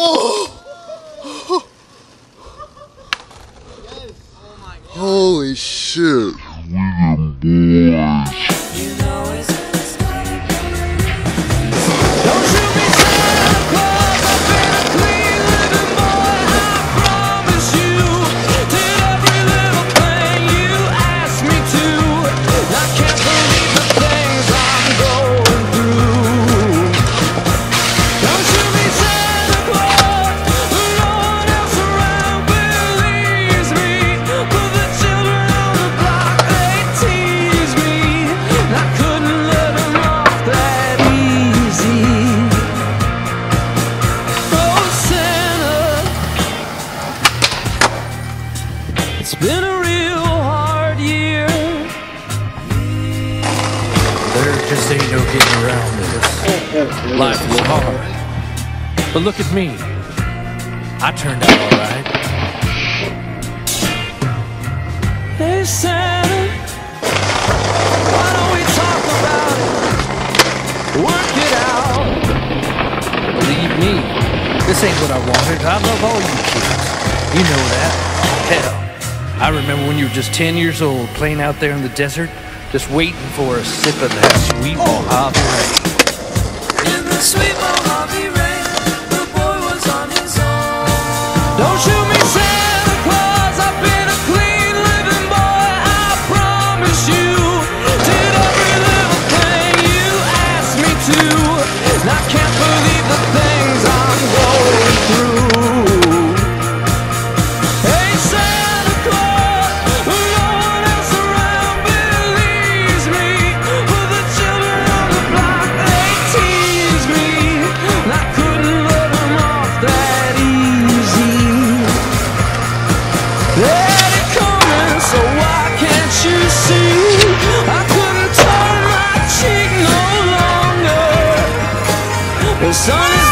Oh! Holy shit. We them boys. It's been a real hard year. There just ain't no getting around this. Life is hard. But look at me. I turned out all right. Hey Santa, why don't we talk about it? Work it out. Believe me, this ain't what I wanted. I love all you kids. You know that. Hell, I remember when you were just 10 years old, playing out there in the desert, just waiting for a sip of that sweet Mojave rain. In the sweet Mojave rain, the boy was on his own. Don't shoot me, Santa Claus, I've been a clean living boy, I promise you. Did every little thing you asked me to, and I can't believe the things I'm going through. The sun